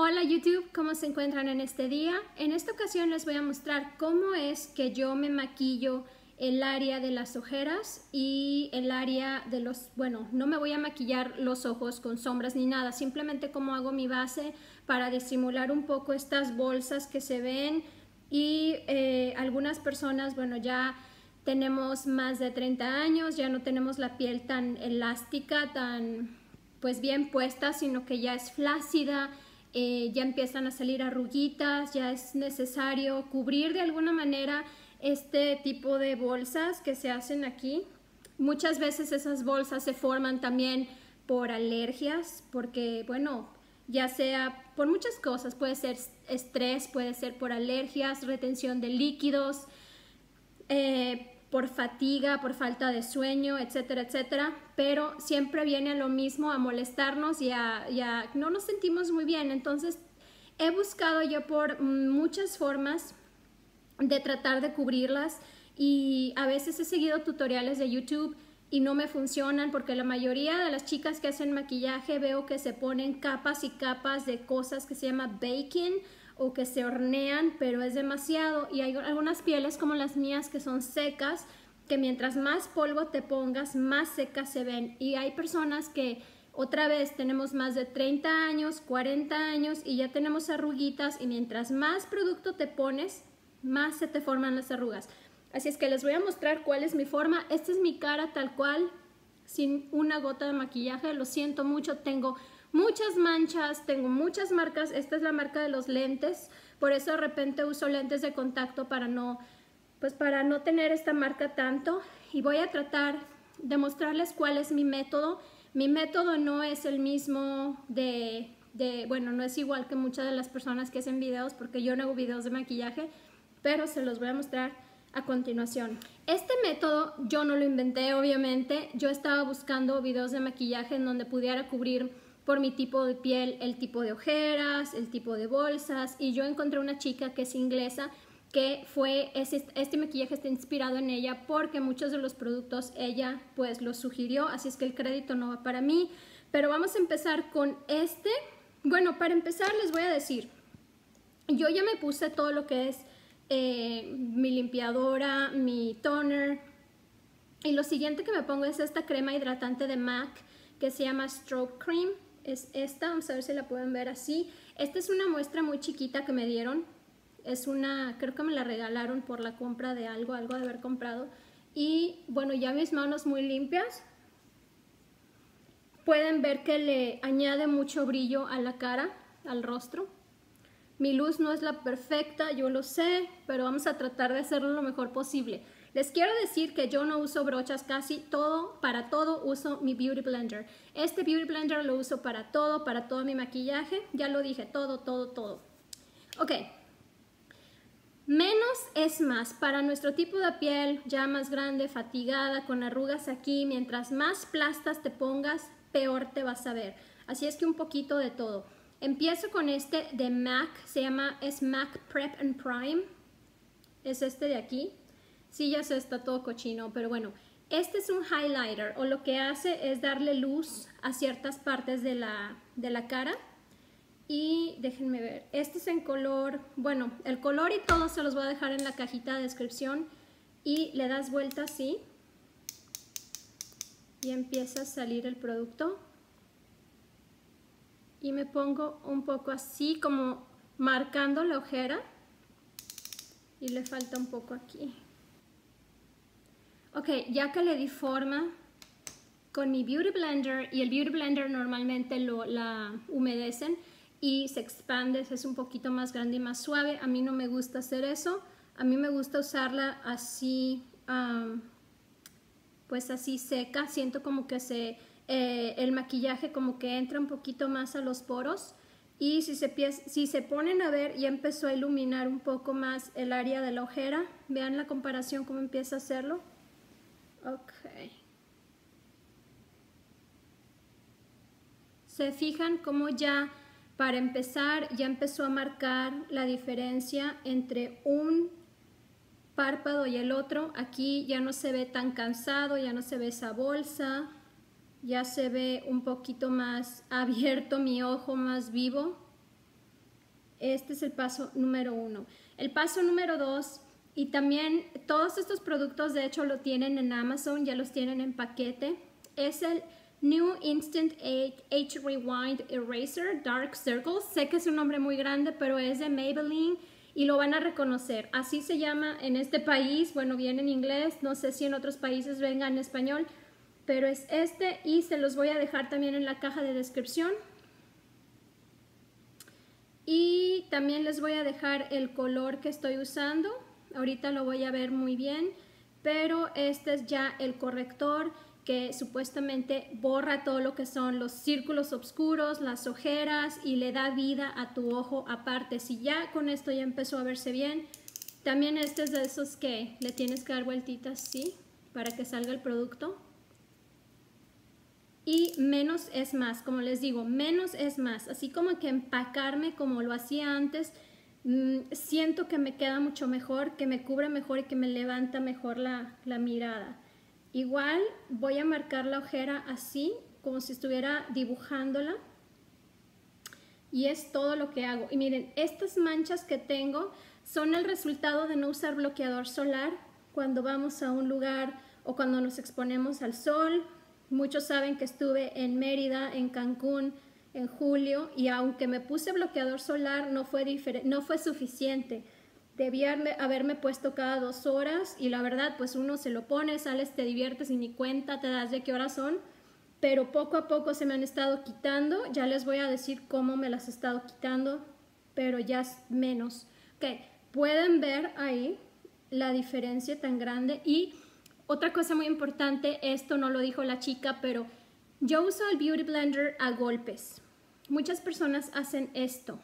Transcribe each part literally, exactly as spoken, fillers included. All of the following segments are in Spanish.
Hola YouTube, ¿cómo se encuentran en este día? En esta ocasión les voy a mostrar cómo es que yo me maquillo el área de las ojeras y el área de los, bueno, no me voy a maquillar los ojos con sombras ni nada, simplemente cómo hago mi base para disimular un poco estas bolsas que se ven y eh, algunas personas, bueno, ya tenemos más de treinta años, ya no tenemos la piel tan elástica, tan pues bien puesta, sino que ya es flácida. Eh, ya empiezan a salir arruguitas, ya es necesario cubrir de alguna manera este tipo de bolsas que se hacen aquí. Muchas veces esas bolsas se forman también por alergias, porque bueno, ya sea por muchas cosas, puede ser estrés, puede ser por alergias, retención de líquidos, eh, por fatiga, por falta de sueño, etcétera, etcétera, pero siempre viene lo mismo a molestarnos y a, y a no nos sentimos muy bien. Entonces he buscado yo por muchas formas de tratar de cubrirlas y a veces he seguido tutoriales de YouTube y no me funcionan porque la mayoría de las chicas que hacen maquillaje veo que se ponen capas y capas de cosas que se llama baking o que se hornean, pero es demasiado. Y hay algunas pieles como las mías que son secas, que mientras más polvo te pongas, más secas se ven. Y hay personas que otra vez tenemos más de treinta años, cuarenta años y ya tenemos arruguitas, y mientras más producto te pones, más se te forman las arrugas. Así es que les voy a mostrar cuál es mi forma. Esta es mi cara tal cual, sin una gota de maquillaje. Lo siento mucho, tengo muchas manchas, tengo muchas marcas. Esta es la marca de los lentes, por eso de repente uso lentes de contacto para no, pues para no tener esta marca tanto. Y voy a tratar de mostrarles cuál es mi método. Mi método no es el mismo de, de, bueno, no es igual que muchas de las personas que hacen videos, porque yo no hago videos de maquillaje, pero se los voy a mostrar a continuación. Este método yo no lo inventé, obviamente. Yo estaba buscando videos de maquillaje en donde pudiera cubrir por mi tipo de piel el tipo de ojeras, el tipo de bolsas, y yo encontré una chica que es inglesa que fue, este, este maquillaje está inspirado en ella porque muchos de los productos ella pues los sugirió, así es que el crédito no va para mí. Pero vamos a empezar con este. Bueno, para empezar les voy a decir, yo ya me puse todo lo que es eh, mi limpiadora, mi toner, y lo siguiente que me pongo es esta crema hidratante de MAC que se llama Stroke Cream. Es esta, vamos a ver si la pueden ver así. Esta es una muestra muy chiquita que me dieron. Es una, creo que me la regalaron por la compra de algo, algo de haber comprado. Y bueno, ya mis manos muy limpias. Pueden ver que le añade mucho brillo a la cara, al rostro. Mi luz no es la perfecta, yo lo sé, pero vamos a tratar de hacerlo lo mejor posible. Les quiero decir que yo no uso brochas casi, todo, para todo uso mi Beauty Blender. Este Beauty Blender lo uso para todo, para todo mi maquillaje. Ya lo dije, todo, todo, todo. Ok. Menos es más. Para nuestro tipo de piel ya más grande, fatigada, con arrugas aquí, mientras más plastas te pongas, peor te vas a ver. Así es que un poquito de todo. Empiezo con este de MAC, se llama, es MAC Prep and Prime. Es este de aquí. Sí, ya sé, está todo cochino, pero bueno, este es un highlighter, o lo que hace es darle luz a ciertas partes de la, de la cara. Y déjenme ver, este es en color, bueno, el color y todo se los voy a dejar en la cajita de descripción. Y le das vuelta así y empieza a salir el producto. Y me pongo un poco así, como marcando la ojera. Y le falta un poco aquí. Ok, ya que le di forma con mi Beauty Blender, y el Beauty Blender normalmente lo, la humedecen y se expande, es un poquito más grande y más suave. A mí no me gusta hacer eso, a mí me gusta usarla así, um, pues así seca. Siento como que se, eh, el maquillaje como que entra un poquito más a los poros. Y si se, si se ponen a ver, ya empezó a iluminar un poco más el área de la ojera. Vean la comparación, cómo empieza a hacerlo. Ok. Se fijan cómo ya, para empezar, ya empezó a marcar la diferencia entre un párpado y el otro. Aquí ya no se ve tan cansado, ya no se ve esa bolsa, ya se ve un poquito más abierto mi ojo, más vivo. Este es el paso número uno. El paso número dos, y también todos estos productos de hecho lo tienen en Amazon, ya los tienen en paquete, es el New Instant Age Rewind Eraser Dark Circles. Sé que es un nombre muy grande, pero es de Maybelline y lo van a reconocer. Así se llama en este país, bueno, viene en inglés, no sé si en otros países venga en español, pero es este y se los voy a dejar también en la caja de descripción. Y también les voy a dejar el color que estoy usando. Ahorita lo voy a ver muy bien, pero este es ya el corrector que supuestamente borra todo lo que son los círculos oscuros, las ojeras y le da vida a tu ojo aparte. Si ya con esto ya empezó a verse bien, también este es de esos que le tienes que dar vueltitas así para que salga el producto. Y menos es más, como les digo, menos es más. Así como que empacarme como lo hacía antes, mmm, siento que me queda mucho mejor, que me cubre mejor y que me levanta mejor la, la mirada. Igual voy a marcar la ojera así, como si estuviera dibujándola. Y es todo lo que hago. Y miren, estas manchas que tengo son el resultado de no usar bloqueador solar cuando vamos a un lugar o cuando nos exponemos al sol. Muchos saben que estuve en Mérida, en Cancún, en julio, y aunque me puse bloqueador solar, no fue, no fue suficiente. Debía haberme puesto cada dos horas y la verdad, pues uno se lo pone, sales, te diviertes y ni cuenta te das de qué horas son, pero poco a poco se me han estado quitando. Ya les voy a decir cómo me las he estado quitando, pero ya es menos. Ok, pueden ver ahí la diferencia tan grande. Y otra cosa muy importante, esto no lo dijo la chica, pero yo uso el Beauty Blender a golpes. Muchas personas hacen esto.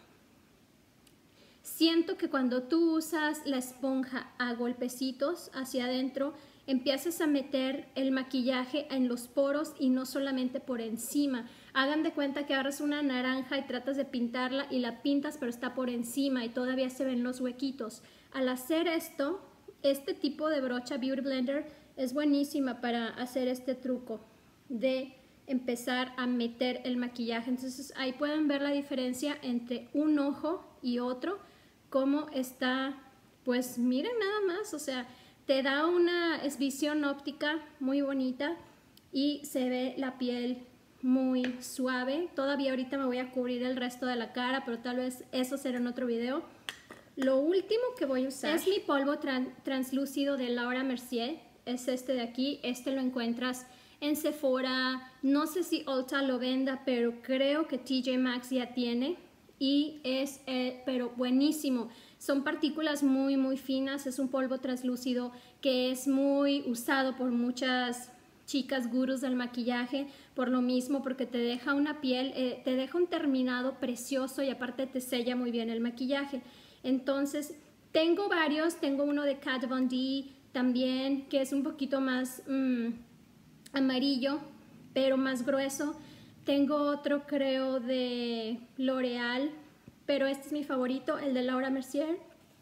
Siento que cuando tú usas la esponja a golpecitos hacia adentro, empiezas a meter el maquillaje en los poros y no solamente por encima. Hagan de cuenta que agarras una naranja y tratas de pintarla y la pintas, pero está por encima y todavía se ven los huequitos. Al hacer esto, este tipo de brocha Beauty Blender es buenísima para hacer este truco de empezar a meter el maquillaje. Entonces ahí pueden ver la diferencia entre un ojo y otro, cómo está, pues miren nada más, o sea, te da una visión óptica muy bonita y se ve la piel muy suave. Todavía ahorita me voy a cubrir el resto de la cara, pero tal vez eso será en otro video. Lo último que voy a usar es mi polvo tran translúcido de Laura Mercier. Es este de aquí. Este lo encuentras en Sephora. No sé si Ulta lo venda, pero creo que T J Maxx ya tiene. Y es, eh, pero buenísimo. Son partículas muy, muy finas. Es un polvo translúcido que es muy usado por muchas chicas gurús del maquillaje. Por lo mismo, porque te deja una piel, eh, te deja un terminado precioso y aparte te sella muy bien el maquillaje. Entonces, tengo varios. Tengo uno de Kat Von D también, que es un poquito más mmm, amarillo, pero más grueso. Tengo otro, creo, de L'Oreal, pero este es mi favorito, el de Laura Mercier.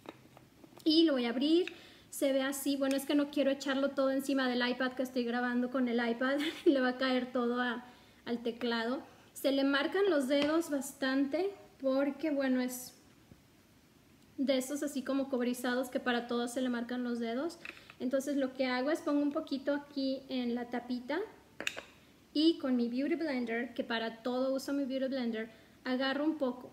Y lo voy a abrir. Se ve así. Bueno, es que no quiero echarlo todo encima del iPad, que estoy grabando con el iPad. Y le va a caer todo a, al teclado. Se le marcan los dedos bastante porque, bueno, es de esos así como cobrizados que para todos se le marcan los dedos. Entonces lo que hago es pongo un poquito aquí en la tapita y con mi Beauty Blender, que para todo uso mi Beauty Blender, agarro un poco,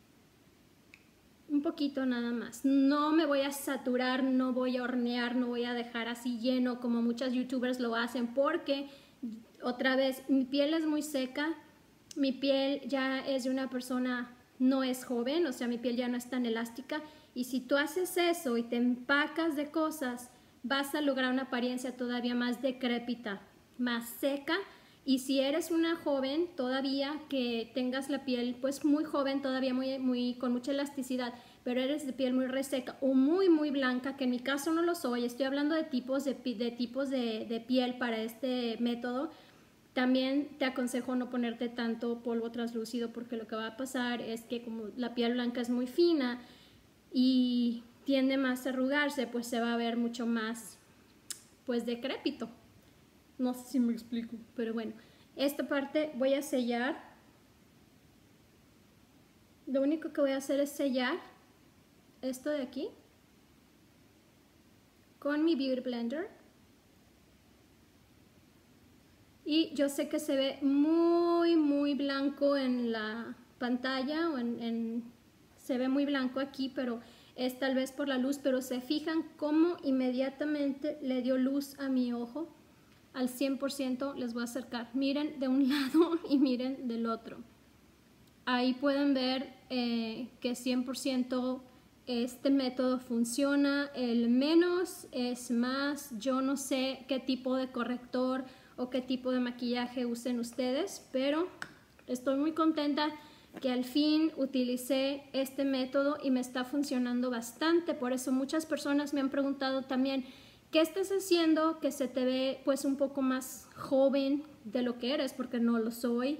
un poquito nada más. No me voy a saturar, no voy a hornear, no voy a dejar así lleno como muchas youtubers lo hacen, porque otra vez mi piel es muy seca, mi piel ya es de una persona, no es joven, o sea mi piel ya no es tan elástica, y si tú haces eso y te empacas de cosas, vas a lograr una apariencia todavía más decrépita, más seca. Y si eres una joven todavía, que tengas la piel pues muy joven, todavía muy, muy, con mucha elasticidad, pero eres de piel muy reseca o muy muy blanca, que en mi caso no lo soy, estoy hablando de tipos de, de, tipos de, de piel para este método, también te aconsejo no ponerte tanto polvo translúcido, porque lo que va a pasar es que como la piel blanca es muy fina y tiende más a arrugarse, pues se va a ver mucho más pues decrépito. No sé si me explico, pero bueno, esta parte voy a sellar Lo único que voy a hacer es sellar esto de aquí con mi Beauty Blender. Y yo sé que se ve muy, muy blanco en la pantalla, o en, en, se ve muy blanco aquí, pero es tal vez por la luz, pero se fijan cómo inmediatamente le dio luz a mi ojo al cien por ciento. Les voy a acercar, miren de un lado y miren del otro. Ahí pueden ver eh, que cien por ciento este método funciona. El menos es más. Yo no sé qué tipo de corrector o qué tipo de maquillaje usen ustedes, pero estoy muy contenta que al fin utilicé este método y me está funcionando bastante. Por eso muchas personas me han preguntado también, ¿qué estás haciendo que se te ve pues un poco más joven de lo que eres? Porque no lo soy.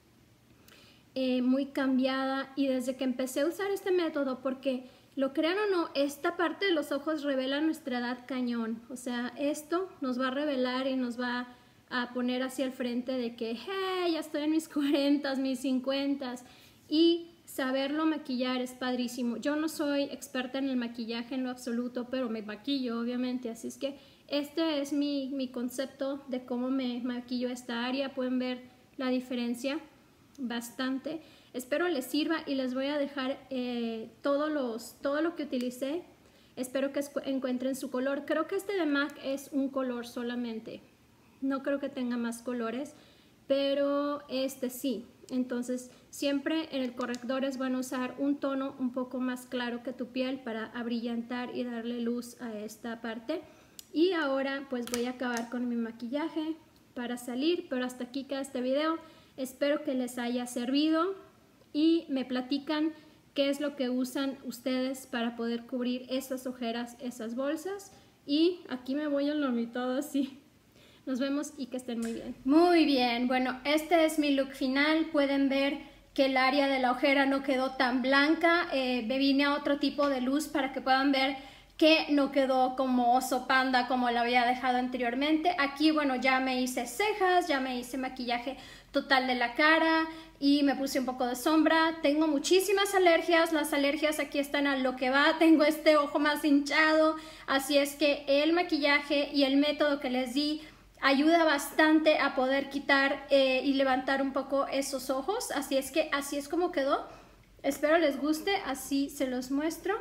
Eh, muy cambiada, y desde que empecé a usar este método, porque lo crean o no, esta parte de los ojos revela nuestra edad cañón. O sea, esto nos va a revelar y nos va a poner hacia el frente de que, hey, ya estoy en mis cuarentas, mis cincuentas, y saberlo maquillar es padrísimo. Yo no soy experta en el maquillaje en lo absoluto, pero me maquillo obviamente, así es que este es mi, mi concepto de cómo me maquillo esta área. Pueden ver la diferencia bastante. Espero les sirva y les voy a dejar eh, todos los, todo lo que utilicé. Espero que encuentren su color. Creo que este de M A C es un color solamente. No creo que tenga más colores, pero este sí. Entonces siempre en el corrector es bueno usar un tono un poco más claro que tu piel para abrillantar y darle luz a esta parte. Y ahora pues voy a acabar con mi maquillaje para salir, pero hasta aquí queda este video. Espero que les haya servido y me platican qué es lo que usan ustedes para poder cubrir esas ojeras, esas bolsas. Y aquí me voy a la mitad así. Nos vemos y que estén muy bien. Muy bien, bueno, este es mi look final. Pueden ver que el área de la ojera no quedó tan blanca. Eh, me vine a otro tipo de luz para que puedan ver que no quedó como oso panda como lo había dejado anteriormente. Aquí, bueno, ya me hice cejas, ya me hice maquillaje total de la cara y me puse un poco de sombra. Tengo muchísimas alergias, las alergias aquí están a lo que va. Tengo este ojo más hinchado, así es que el maquillaje y el método que les di ayuda bastante a poder quitar eh, y levantar un poco esos ojos. Así es que así es como quedó. Espero les guste, así se los muestro.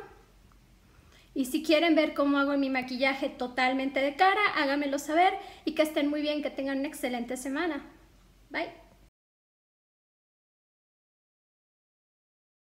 Y si quieren ver cómo hago mi maquillaje totalmente de cara, háganmelo saber y que estén muy bien, que tengan una excelente semana. Bye.